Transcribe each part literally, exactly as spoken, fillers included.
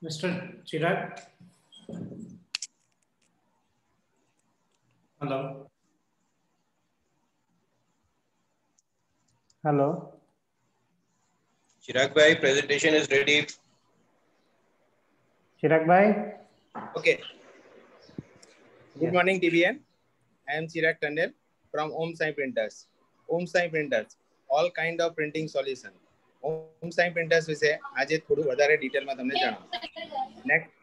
Mister Chirag? Hello? Hello? Chirag bhai, presentation is ready. Chirag bhai? Okay. Good yes. morning, T B N. I am Chirag Tandel from Om Sai Printers. Om Sai Printers, all kind of printing solution. Om Sai Printers વિશે આજે થોડું વધારે ડિટેલમાં તમને જણાવું. Next.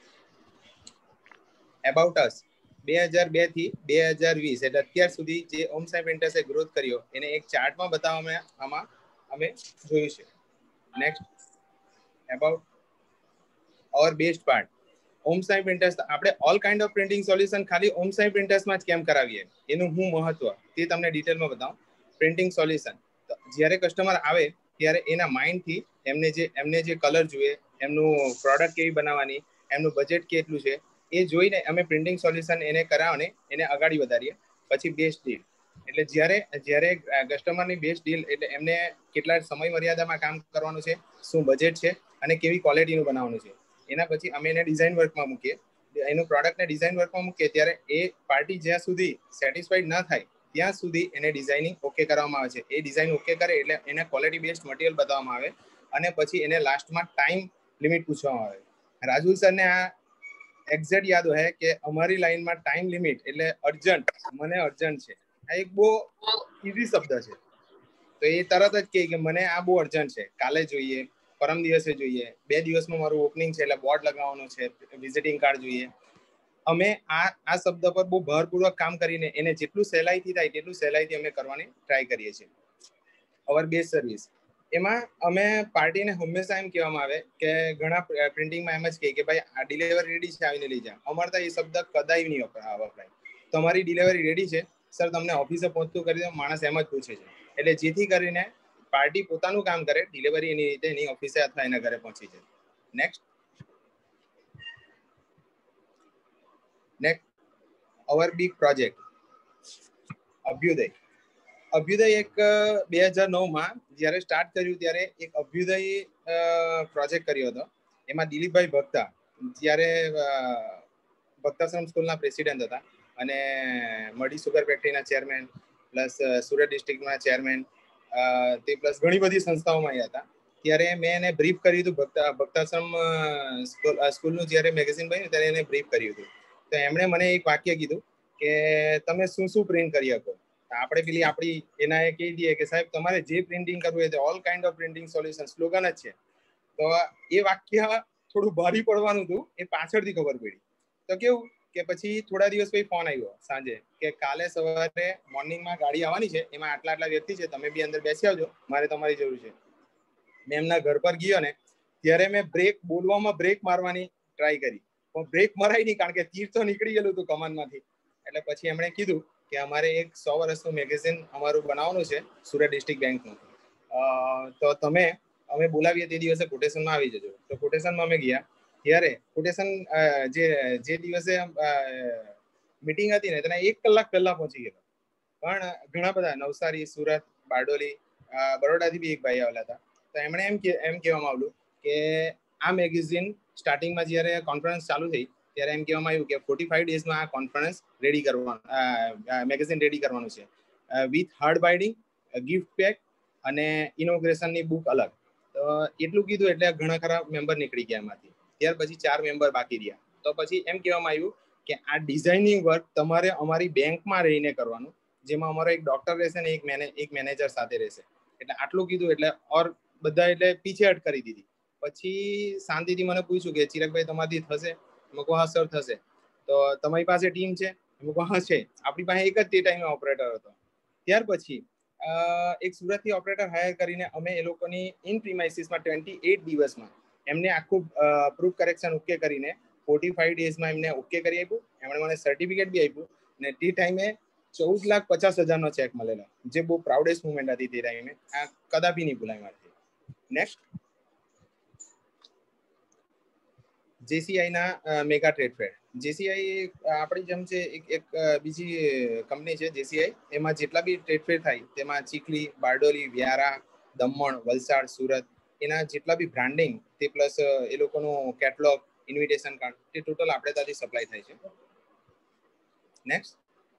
About us. બે હજાર બે થી બે હજાર વીસ એટલે અત્યાર સુધી જે ઓમ સાઈ પ્રિન્ટર્સે ગ્રોથ કર્યો એને એક ચાર્ટમાં બતાવવામાં આમાં અમે જોયું છે. Next. About our best part. Om Sai printers આપણે all kind of printing solution ખાલી ઓમ સાઈ પ્રિન્ટર્સમાં જ કેમ કરાવીએ એનું હું મહત્વ તે તમને ડિટેલમાં બતાવું. પ્રિન્ટિંગ સોલ્યુશન જ્યારે કસ્ટમર આવે ત્યારે એના માઇન્ડથી એમને જે એમને જે કલર જોઈએ, એમનું પ્રોડક્ટ કેવી બનાવવાની, એમનું બજેટ કેટલું છે એ જોઈને અમે પ્રિન્ટિંગ સોલ્યુશન એને કરાવને એને આગળ વધારીએ. પછી બેસ્ટ ડીલ એટલે જ્યારે જ્યારે કસ્ટમરની બેસ્ટ ડીલ એટલે એમને કેટલા સમય મર્યાદામાં કામ કરવાનું છે, શું બજેટ છે અને કેવી ક્વોલિટીનું બનાવવાનું છે. એના પછી અમે એને ડિઝાઇન વર્કમાં મૂકીએ. એનું પ્રોડક્ટને ડિઝાઇન વર્કમાં મૂકીએ ત્યારે એ પાર્ટી જ્યાં સુધી સેટિસ્ફાઈડ ન થાય ત્યાં સુધી એને ડિઝાઇનિંગ ઓકે કરવામાં આવે છે. એ ડિઝાઇન ઓકે કરે એટલે એને ક્વોલિટી બેસ્ડ મટીરિયલ બતાવવામાં આવે અને પછી એને લાસ્ટમાં ટાઈમ લિમિટ પૂછવામાં આવે. રાજુલ સરને આ એક્ઝેક્ટ યાદ હોય કે અમારી લાઈનમાં ટાઈમ લિમિટ એટલે અર્જન્ટ, મને અર્જન્ટ છે. આ એક બહુ ઈઝી શબ્દ છે. તો એ તરત જ કહે કે મને આ બહુ અર્જન્ટ છે, કાલે જોઈએ, પરમ દિવસે જોઈએ, બે દિવસમાં મારું ઓપનિંગ છે એટલે બોર્ડ લગાવવાનું છે, વિઝિટિંગ કાર્ડ જોઈએ. અમે આ આ શબ્દ પર બહુ ભારપૂર્વક કામ કરીને એને જેટલું સહેલાઈથી થાય તેટલું સહેલાઈથી અમે કરવાની ટ્રાય કરીએ છીએ. અવર બેસ્ટ સર્વિસ એમાં અમે પાર્ટીને હંમેશા એમ કહેવામાં આવે કે ઘણા પ્રિન્ટિંગમાં એમ જ કહે કે ભાઈ આ ડિલિવરી રેડી છે, આવીને લઈ જા. અમારે તો એ શબ્દ કદાય નહીં વપરાય. તમારી ડિલિવરી રેડી છે સર, તમને ઓફિસે પહોંચતું કરી દો, માણસ એમ જ પૂછે છે. એટલે જેથી કરીને પાર્ટી પોતાનું કામ કરે, ડિલિવરી એની રીતે એની ઓફિસે અથવા એના ઘરે પહોંચી જાય. Next next our big project Abhyuday. Abhyuday એક બે હજાર નવ માં જ્યારે સ્ટાર્ટ કર્યું ત્યારે એક અભ્યુદય પ્રોજેક્ટ કર્યો હતો. એમાં દિલીપભાઈ ભક્તા જ્યારે ભક્તાશ્રમ સ્કૂલના પ્રેસિડેન્ટ હતા અને મડી સુગર ફેક્ટરીના ચેરમેન પ્લસ સુરત ડિસ્ટ્રિક્ટના ચેરમેન તે પ્લસ ઘણી બધી સંસ્થાઓમાં આવ્યા હતા. ત્યારે મેં એને બ્રીફ કર્યું હતું. ભક્તા ભક્તાશ્રમ સ્કૂલનું જ્યારે મેગેઝિન બન્યું ત્યારે એને બ્રીફ કર્યું હતું. તો એમણે મને એક વાક્ય કીધું કે તમે શું શું પ્રિન્ટ કરી શકો. આપણે પેલી આપણી એના એ કહી દઈએ કે સાહેબ તમારે જે પ્રિન્ટિંગ કરવું હોય તો all kind of printing solution slogan જ છે. તો એ વાક્ય થોડું ભારી પડવાનું હતું, એ પાછળથી ખબર પડી. તો કેવું કે પછી થોડા દિવસ પછી ફોન આવ્યો સાંજે કે કાલે સવારે મોર્નિંગમાં ગાડી આવવાની છે, એમાં આટલા આટલા વ્યક્તિ છે, તમે બી અંદર બેસી આવજો, મારે તમારી જરૂર છે. મેં એમના ઘર પર ગયો ને ત્યારે મેં બ્રેક બોલવામાં બ્રેક મારવાની ટ્રાય કરી, પણ બ્રેક મરાય નહીં કારણ કે તીર તો નીકળી ગયેલું હતું કમાનમાંથી. એટલે પછી એમણે કીધું કે અમારે એક સો વર્ષનું મેગેઝિન અમારું બનાવવાનું છે સુરત ડિસ્ટ્રિક્ટ બેંકનું, તો તમે અમે બોલાવીએ તે દિવસે કોટેશનમાં આવી જજો. તો કોટેશનમાં અમે ગયા ત્યારે કોટેશન જે જે દિવસે મીટિંગ હતી ને તેના એક કલાક પહેલા પહોંચી ગયેલો. પણ ઘણા બધા નવસારી, સુરત, બારડોલી, બરોડાથી બી એક ભાઈ આવેલા હતા. તો એમણે એમ કે એમ કહેવામાં આવ્યું કે આ મેગેઝિન સ્ટાર્ટિંગમાં જ્યારે કોન્ફરન્સ ચાલુ થઈ ત્યારે એમ કહેવામાં આવ્યું કે ફોર્ટી ફાઈવ ડેઝમાં આ કોન્ફરન્સ રેડી કરવાનું, મેગેઝિન રેડી કરવાનું છે with hard binding, gift pack અને ઇનોગ્રેશનની બુક અલગ. તો એટલું કીધું એટલે ઘણા ખરા મેમ્બર નીકળી ગયા એમાંથી. ત્યાર પછી ચાર મેમ્બર બાકી રહ્યા. તો પછી એમ કહેવામાં આવ્યું કે આ ડિઝાઇનિંગ વર્ક તમારે અમારી બેંકમાં રહીને કરવાનું, જેમાં અમારો એક ડોક્ટર રહેશે ને એક મેને એક મેનેજર સાથે રહેશે. એટલે આટલું કીધું એટલે ઓર બધા એટલે પીછેહટ કરી દીધી. પછી શાંતિથી મને પૂછ્યું કે ચિરાગભાઈ તમારાથી થશે? મેં કહું હા સર થશે. તો તમારી પાસે ટીમ છે? મેં કહું હા છે. આપણી પાસે એક જ તે ટાઈમે ઓપરેટર હતો. ત્યાર પછી એક સુરતથી ઓપરેટર હાયર કરીને અમે એ લોકોની ઇન પ્રીમાઇસીસમાં ટ્વેન્ટી એટ દિવસમાં એમને આખું પ્રૂફ કરેક્શન ઓકે કરીને ફોર્ટી ફાઈવ ડેઝમાં એમને ઓકે કરી આપ્યું. એમણે મને સર્ટિફિકેટ બી આપ્યું ને તે ટાઈમે ચૌદ લાખ પચાસ હજારનો ચેક મળેલો, જે બહુ પ્રાઉડેસ્ટ મુવમેન્ટ હતી તે ટાઈમે. આ કદાપી નહીં ભૂલાય મારથી. નેક્સ્ટ જેસીઆઈના મેગા ટ્રેડ ફેર. જેસીઆઈ આપણી જેમ છે એક એક બીજી કંપની છે જેસીઆઈ. એમાં જેટલા બી ટ્રેડ ફેર થાય તેમાં ચીખલી, બારડોલી, વ્યારા, દમણ, વલસાડ, સુરત એના જેટલા બી બ્રાન્ડિંગ તે પ્લસ એ લોકોનું કેટલોગ ઇન્વિટેશન કાર્ડ તે ટોટલ આપણે ત્યાંથી સપ્લાય થાય છે. Next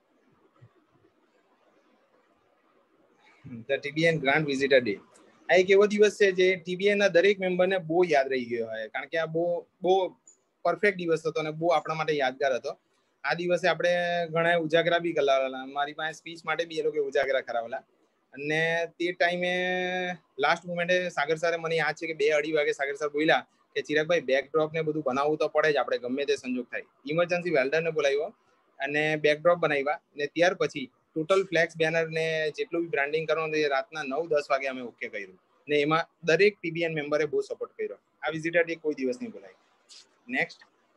the TBN grand visitor day. આ એક એવો દિવસ છે જે ટીબીએન ના દરેક મેમ્બરને બહુ યાદ રહી ગયો હોય, કારણ કે આ બહુ બહુ પરફેક્ટ દિવસ હતો અને બહુ આપણા માટે યાદગાર હતો. આ દિવસે આપણે ઘણા ઉજાગરા બી કરાવેલા, મારી પાસે સ્પીચ માટે બી એ લોકો ઉજાગરા કરાવેલા. અને તે ટાઈમે લાસ્ટ મોમેન્ટે સાગર સરે મને યાદ છે કે બે અઢી વાગે સાગર સર બોલ્યા કે ચિરાગભાઈ બેકડ્રોપ ને બધું બનાવવું તો પડે જ, આપણે ગમે તે સંજોગ થાય. ઇમરજન્સી વેલ્ડરને બોલાવ્યો અને બેકડ્રોપ બનાવ્યા ને ત્યાર પછી ટોટલ ફ્લેક્સ બેનર ને જેટલું બી બ્રાન્ડિંગ કરવાનું એ રાતના નવ દસ વાગે અમે ઓકે કર્યું ને એમાં દરેક ટીબીએન મેમ્બરે બહુ સપોર્ટ કર્યો. આ વિઝિટર ડે કોઈ દિવસ નહીં ભૂલાય. Next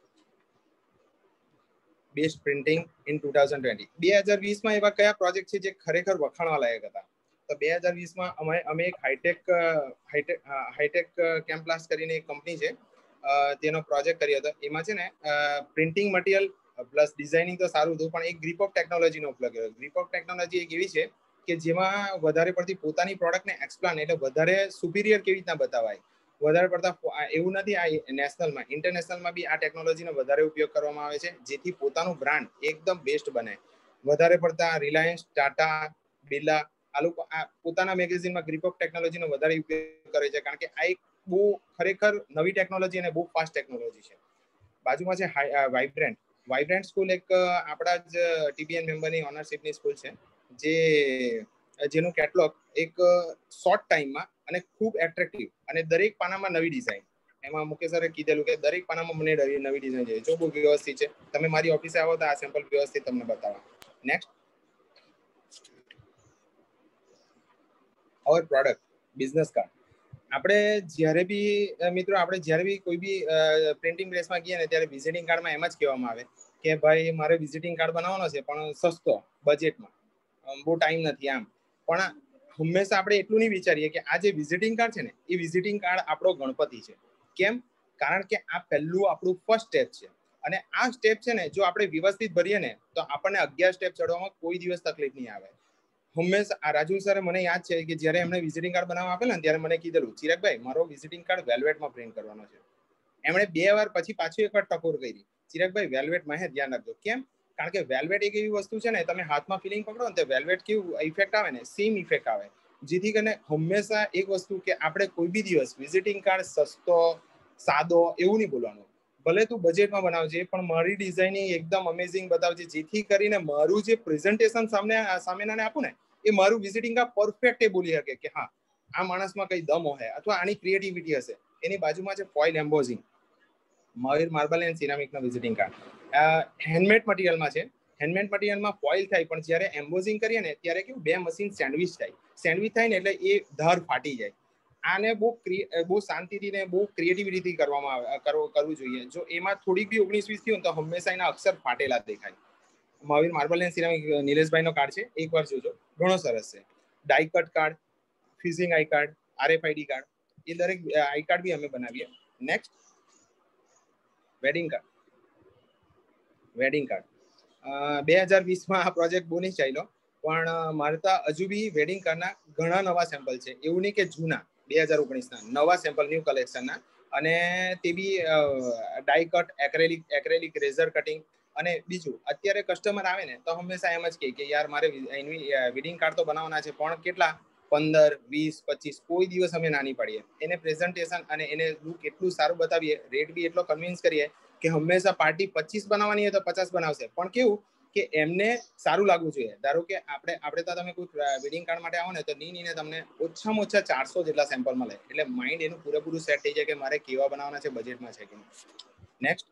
best printing in two thousand twenty. બે હજાર વીસ માં એવા કયા પ્રોજેક્ટ છે જે ખરેખર વખાણવા લાયક હતા? તો બે હજાર વીસ માં અમે અમે એક હાઈટેક હાઈટેક હાઈટેક કેમ્પ્લાસ કરીને એક કંપની છે તેનો પ્રોજેક્ટ કર્યો હતો. એમાં છે ને પ્રિન્ટિંગ મટીરિયલ પ્લસ ડિઝાઇનિંગ તો સારું હતું, પણ એક ગ્રીપ ઓફ ટેકનોલોજીનો ઉપયોગ કર્યો. ગ્રીપ ઓફ ટેકનોલોજી એક એવી છે કે જેમાં વધારે પડતી પોતાની પ્રોડક્ટને એક્સપ્લેન એટલે વધારે સુપિરિયર કેવી રીતના બતાવાય, વધારે પડતા એવું નથી. આ નેશનલમાં ઇન્ટરનેશનલમાં બી આ ટેકનોલોજીનો વધારે ઉપયોગ કરવામાં આવે છે, જેથી પોતાનું બ્રાન્ડ એકદમ બેસ્ટ બને. વધારે પડતા રિલાયન્સ, ટાટા, બિરલા આ લોકો આ પોતાના મેગેઝિનમાં ગ્રીપ ઓફ ટેકનોલોજીનો વધારે ઉપયોગ કરે છે, કારણ કે આ એક બહુ ખરેખર નવી ટેકનોલોજી અને બહુ ફાસ્ટ ટેકનોલોજી છે. બાજુમાં છે વાઇબ્રન્ટ. વાઇબ્રન્ટ સ્કૂલ એક આપણા જ ટીબીએન મેમ્બરની ઓનરશિપની સ્કૂલ છે, જે જેનું કેટલોગ એક શોર્ટ ટાઈમમાં અને ખૂબ એટ્રેક્ટિવ અને દરેક પાનામાં નવી ડિઝાઇન. એમાં મુકેશ સરે કીધેલું કે દરેક પાનામાં મને નવી ડિઝાઇન છે, જો બહુ વ્યવસ્થિત છે. તમે મારી ઓફિસે આવો તો આ સેમ્પલ વ્યવસ્થિત તમને બતાવો. Next our product business card. આપણે જ્યારે બી મિત્રો આપણે જ્યારે બી કોઈ બી પ્રિન્ટિંગ પ્રેસમાં ગયા ને ત્યારે વિઝિટિંગ કાર્ડમાં એમ જ કહેવામાં આવે કે ભાઈ મારે વિઝિટિંગ કાર્ડ બનાવવાનો છે, પણ સસ્તો બજેટમાં, બહુ ટાઈમ નથી આમ. પણ હંમેશા આપણે એટલું નહીં વિચારીએ કે આ જે વિઝિટિંગ કાર્ડ છે ને એ વિઝિટિંગ કાર્ડ આપણો ગણપતિ છે. કેમ? કારણ કે આ પહેલું આપણું ફર્સ્ટ સ્ટેપ છે, અને આ સ્ટેપ છે ને જો આપણે વ્યવસ્થિત ભરીએ ને તો આપણને અગિયાર સ્ટેપ ચડવામાં કોઈ દિવસ તકલીફ નહીં આવે. હંમેશા આ રાજુ સરે મને યાદ છે કે જ્યારે એમણે વિઝિટિંગ કાર્ડ બનાવવા આપેલા ને ત્યારે મને કીધેલું, ચિરાગભાઈ મારો વિઝિટિંગ કાર્ડ વેલ્વેટમાં પ્રિન્ટ કરવાનો છે. એમણે બે વાર પછી પાછું એકવાર ટકોર કરી, ચિરાગભાઈ વેલ્વેટમાં હે ધ્યાન રાખજો. કેમ? કારણ કે વેલ્વેટ એક એવી વસ્તુ છે ને, તમે હાથમાં ફિલિંગ પકડો ને તો વેલ્વેટ કેવું ઇફેક્ટ આવે ને સેમ ઇફેક્ટ આવે. જેથી કરીને હંમેશા એક વસ્તુ કે આપણે કોઈ બી દિવસ વિઝિટિંગ કાર્ડ સસ્તો સાદો એવું નહીં બોલવાનું. ભલે તું બજેટમાં બનાવજે, પણ મારી ડિઝાઇનિંગ એકદમ અમેઝિંગ બતાવજે, જેથી કરીને મારું જે પ્રેઝન્ટેશન સામે સામેનાને આપું ને એ મારું વિઝિટિંગ કાર્ડ પરફેક્ટ એ બોલી શકે કે હા આ માણસમાં કઈ દમ હોય અથવા આની ક્રિએટિવિટી હશે. એની બાજુમાં છે foil embossing, Mayur marble and સિરામિકનો વિઝિટિંગ કાર્ડ. હેન્ડમેડ મટીરિયલમાં છે. હેન્ડમેડ મટીરિયલમાં ફોઇલ થાય, પણ જ્યારે એમ્બોઝિંગ કરીએ ને ત્યારે કેવું બે મશીન સેન્ડવિચ થાય. સેન્ડવિચ થાય ને એટલે એ ધાર ફાટી જાય. આને બહુ બહુ શાંતિથી ને બહુ ક્રિએટિવિટીથી કરવામાં આવે કરવું જોઈએ. જો એમાં થોડીક બી ઓગણીસ વીસ થયું તો હંમેશા એના અક્ષર ફાટેલા દેખાય. મહાવીર માર્બલ એન્ડ સિરામિક નિલેશભાઈનો કાર્ડ છે, એકવાર જોજો, ઘણો સરસ છે. ડાઈ કટ કાર્ડ, ફિઝિંગ આઈ કાર્ડ, આરએફઆઈડી કાર્ડ, એ દરેક આઈ કાર્ડ બી અમે બનાવીએ. Next wedding card. Wedding card બે હજાર વીસમાં આ પ્રોજેક્ટ બહુ નહીં ચાલ્યો, પણ મારે તો હજુ બી વેડિંગ કાર્ડના ઘણા નવા સેમ્પલ છે. એવું નહીં કે જૂના, બે હજાર ઓગણીસના નવા સેમ્પલ ન્યૂ કલેક્શનના, અને તે બી die cut, acrylic acrylic laser cutting. અને બીજું અત્યારે કસ્ટમર આવે ને તો હંમેશા એમ જ કહે કે યાર મારે વેડિંગ કાર્ડ તો બનાવવાના છે, પણ કેટલા પંદર વીસ પચીસ કોઈ દિવસ અમે નાની પાડીએ. એને પ્રેઝન્ટેશન અને એને લુક એટલું સારું બતાવીએ, રેટ બી એટલો કન્વિન્સ કરીએ કે હંમેશા પાર્ટી પચીસ બનાવવાની હોય તો પચાસ બનાવશે, પણ કેવું કે એમને સારું લાગવું જોઈએ. ધારો કે આપણે આપણે તો તમે કોઈ વેડિંગ કાર્ડ માટે આવો ને તો ની ને તમને ઓછામાં ઓછા ચારસો જેટલા સેમ્પલ મળે, એટલે માઇન્ડ એનું પૂરેપૂરું સેટ થઈ જાય કે મારે કેવા બનાવવાના છે, બજેટમાં છે કે. Next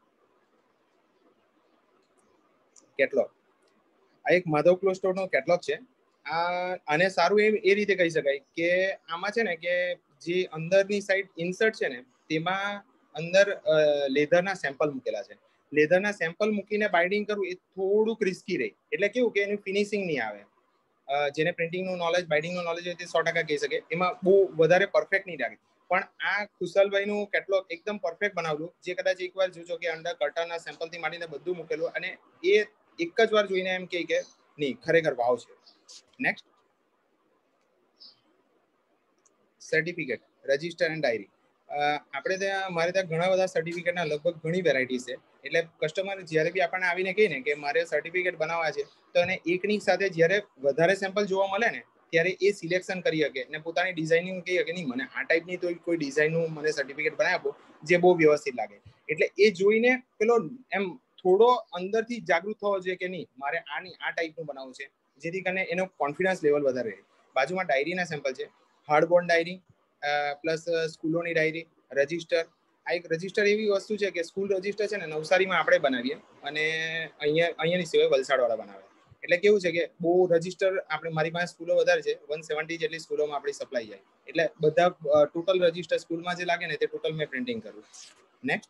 catalogue. આ એક માધવ ક્લોથ સ્ટોરનો કેટલોગ છે. આ આને સારું એ એ રીતે કહી શકાય કે આમાં છે ને કે જે અંદરની સાઈડ ઇન્સર્ટ છે ને તેમાં અંદર લેધરના સેમ્પલ મૂકેલા છે. લેધરના સેમ્પલ મૂકીને બાઇન્ડિંગ કરવું એ થોડુંક રિસ્કી રહે, એટલે કેવું કે એનું ફિનિશિંગ નહીં આવે. જેને પ્રિન્ટિંગનું નોલેજ, બાઇન્ડિંગનું નોલેજ હોય તે સો ટકા કહી શકે, એમાં બહુ વધારે પરફેક્ટ નહીં લાગે. પણ આ ખુશાલભાઈનું કેટલોગ એકદમ પરફેક્ટ બનાવેલું, જે કદાચ એકવાર જોજો કે અંડર કર્ટનના સેમ્પલથી માંડીને બધું મૂકેલું, અને એ એક જ વાર જોઈને એમ કહે કે નહીં ખરેખર ભાવ છે. Next certificate, register and diary. આપણે ત્યાં મારે ત્યાં ઘણા બધા સર્ટિફિકેટના લગભગ ઘણી વેરાયટી છે. એટલે કસ્ટમર જ્યારે બી આપણને આવીને કહે ને કે મારે સર્ટિફિકેટ બનાવવા છે, તો એને એકની સાથે જ્યારે વધારે સેમ્પલ જોવા મળે ને ત્યારે એ સિલેક્શન કરી શકે ને પોતાની ડિઝાઇનિંગ કહી શકે નહીં મને આ ટાઈપની તો કોઈ ડિઝાઇનનું મને સર્ટિફિકેટ બનાવી આપો જે બહુ વ્યવસ્થિત લાગે. એટલે એ જોઈને પેલો એમ થોડો અંદરથી જાગૃત થવો જોઈએ કે નહીં મારે આની આ ટાઈપનું બનાવવું છે, જેથી કરીને એનો કોન્ફિડન્સ લેવલ વધારે રહે. બાજુમાં ડાયરીના સેમ્પલ છે, હાર્ડબોર્ડ ડાયરી પ્લસ સ્કૂલોની ડાયરી, રજિસ્ટર. આ એક રજિસ્ટર એવી વસ્તુ છે કે સ્કૂલ રજિસ્ટર છે ને નવસારીમાં આપણે બનાવીએ અને અહીંયા અહીંયાની સિવાય વલસાડવાળા બનાવે. એટલે કેવું છે કે બહુ રજિસ્ટર આપણે મારી પાસે સ્કૂલો વધારે છે, વન સેવન્ટી જેટલી સ્કૂલોમાં આપણી સપ્લાય જાય. એટલે બધા ટોટલ રજિસ્ટર સ્કૂલમાં જે લાગે ને તે ટોટલ મેં પ્રિન્ટિંગ કરું. Next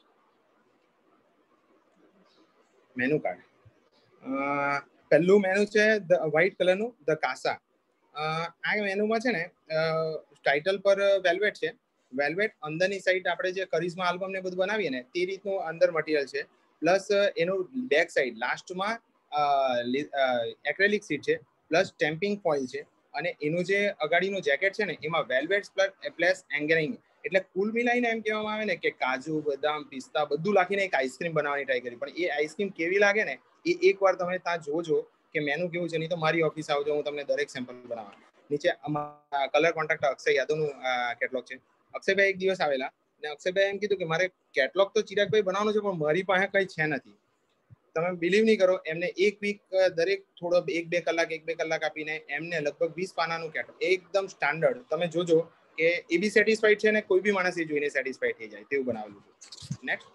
menu card. પહેલું મેનુ છે વ્હાઇટ કલરનું ધ કાસા. આ મેનુમાં છે ને ટાઇટલ પર વેલ્વેટ છે. વેલ્વેટ અંદરની સાઈડ આપણે જે કરિશ્મા આલ્બમ ને બધું બનાવીએ ને તે રીતનું અંદર મટીરિયલ છે. પ્લસ એનું બેક સાઈડ લાસ્ટમાં એક્રેલિક સીટ છે, પ્લસ ટેમ્પિંગ ફોઇલ છે અને એનું જે અગાડીનું જેકેટ છે ને એમાં વેલ્વેટ પ્લસ એંગરિંગ. એટલે કુલ મિલાઈને એમ કહેવામાં આવે ને કે કાજુ, બદામ, પિસ્તા બધું નાખીને એક આઈસ્ક્રીમ બનાવવાની ટ્રાય કરી. પણ એ આઈસ્ક્રીમ કેવી લાગે ને એ એકવાર તમે ત્યાં જોજો કે મેનુ કેવું છે. નહીં તો મારી ઓફિસ આવજો, હું તમને દરેક સેમ્પલ બનાવવા. નીચે કલર કોન્ટ્રાક્ટર અક્ષય યાદવનું કેટલોગ છે. અક્ષયભાઈ એક દિવસ આવેલા ને અક્ષયભાઈ એમ કીધું કે મારે કેટલોગ તો ચિરાગભાઈ બનાવવાનું છે પણ મારી પાસે કઈ છે નથી. તમે બિલીવ નહીં કરો, એમને એક વીક દરેક થોડો એક બે કલાક એક બે કલાક આપીને એમને લગભગ વીસ પાનાનું કેટલોગ એકદમ સ્ટાન્ડર્ડ તમે જોજો કે એ બી સેટિસ્ફાઈડ છે ને કોઈ બી માણસ એ જોઈને સેટિસ્ફાઈડ થઈ જાય તેવું બનાવેલું છે. Next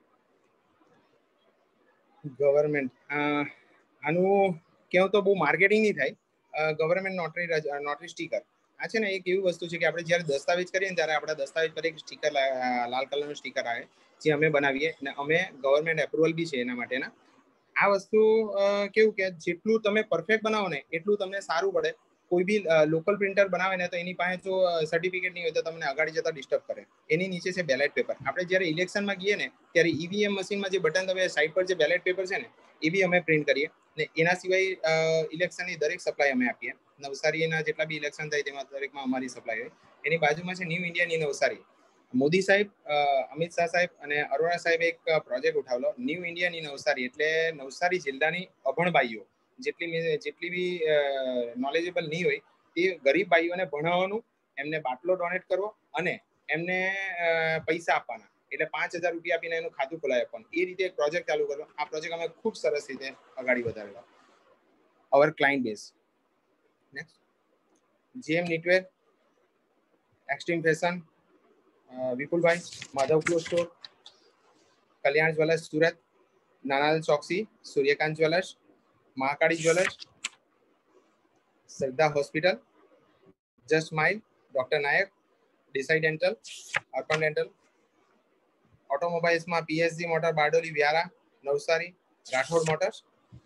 government. આનું કેવું તો બહુ માર્કેટિંગ નહીં થાય. Government notary notary sticker. આ છે ને એક એવી વસ્તુ છે કે આપણે જ્યારે દસ્તાવેજ કરીએ ને ત્યારે આપણા દસ્તાવેજ પર એક સ્ટીકર લાલ કલરનું સ્ટીકર આવે જે અમે બનાવીએ અને અમે ગવર્મેન્ટ એપ્રુવલ બી છે એના માટેના. આ વસ્તુ કેવું કે જેટલું તમે પરફેક્ટ બનાવો ને એટલું તમને સારું પડે. કોઈ બી લોકલ પ્રિન્ટર બનાવે ને તો એની પાસે જો સર્ટિફિકેટ નહીં હોય તો તમને અગાડી જતા ડિસ્ટર્બ કરે. એની નીચે છે બેલેટ પેપર. આપણે જ્યારે ઇલેક્શનમાં ગઈએ ને ત્યારે ઈવીએમ મશીનમાં જે બટન તમે સાઈડ પર જે બેલેટ પેપર છે ને એ બી અમે પ્રિન્ટ કરીએ ને એના સિવાય ઇલેક્શનની દરેક સપ્લાય અમે આપીએ. નવસારીના જેટલા બી ઇલેક્શન થાય તેમાં દરેકમાં અમારી સપ્લાય હોય. એની બાજુમાં છે ન્યૂ ઇન્ડિયાની નવસારી. મોદી સાહેબ, અમિત શાહ સાહેબ અને અરોડા સાહેબ એક પ્રોજેક્ટ ઉઠાવેલો ન્યૂ ઇન્ડિયાની નવસારી. એટલે નવસારી જિલ્લાની અભણ ભાઈઓ જેટલી જેટલી બી નોલેજેબલ નહીં હોય તે ગરીબ ભાઈઓને ભણાવવાનું, એમને બાટલો ડોનેટ કરવો અને એમને પૈસા આપવાના. એટલે પાંચ હજાર રૂપિયા આપીને એનું ખાતું ખોલાવી આપવાનું. એ રીતે એક પ્રોજેક્ટ ચાલુ કર્યો. આ પ્રોજેક્ટ અમે ખૂબ સરસ રીતે આગળ વધારેલો. Our client base. Next GM knitwear, extreme fashion, Vipulbhai, Madhav cloth store, Kalyan jewellers Surat, Nanal Choksi, Suryakant jewellers, Mahakali jewellers, Shraddha hospital, just smile, doctor Nayak, Desai dental, Arpan dental. ઓટોમોબાઈલ્સમાં PSG motor, Bardoli, Vyara, Navsari, Rathod motors.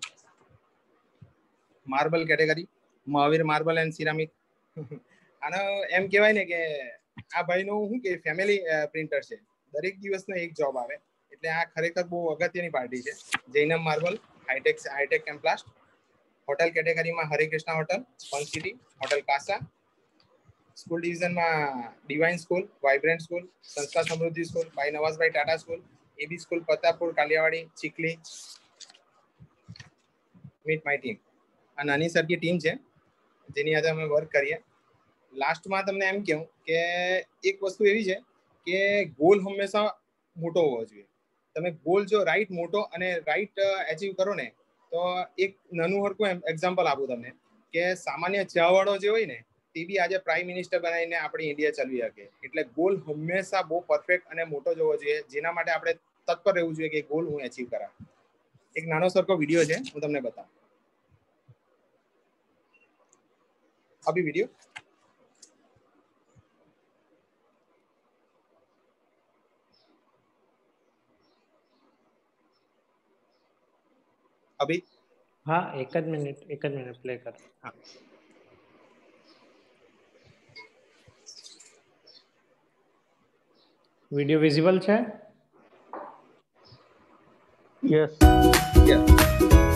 Marble category Mahavir marble and ceramic. આનો એમ કહેવાય ને કે આ ભાઈનું શું કે ફેમિલી પ્રિન્ટર છે. દરેક દિવસનો એક જોબ આવે એટલે આ ખરેખર બહુ અગત્યની પાર્ટી છે. Jainam marble, hitech hitech Kemplast. Hotel કેટેગરીમાં Harikrishna hotel, fun city, hotel Casa. School ડિવિઝનમાં divine school, vibrant school, Sanskar Samruddhi school, ભાઈ Navazbhai Tata school, AB school Patapur, Kaliyawadi, Chikhli. Meet my team. આ નાની સરખી ટીમ છે જેની આજે અમે વર્ક કરીએ. લાસ્ટમાં તમને એમ કહું કે એક વસ્તુ એવી છે કે ગોલ હંમેશા મોટો હોવો જોઈએ. તમે ગોલ જો રાઈટ મોટો અને રાઈટ એચીવ કરો ને તો એક નાનું હરકું એક્ઝામ્પલ આપું તમને કે સામાન્ય ચાવાળો જે હોય ને તે બી આજે પ્રાઇમ મિનિસ્ટર બનાવીને આપણી ઇન્ડિયા ચલાવી શકે. એટલે ગોલ હંમેશા બહુ પરફેક્ટ અને મોટો જ હોવો જોઈએ, જેના માટે આપણે તત્પર રહેવું જોઈએ કે ગોલ હું એચીવ કરા. એક નાનો સરખો વિડીયો છે, હું તમને બતાવું. अभी वीडियो अभी हाँ एक જ મિનિટ એક જ મિનિટ પ્લે કર. हाँ વિડિયો વિઝિબલ છે? Yes. Yeah.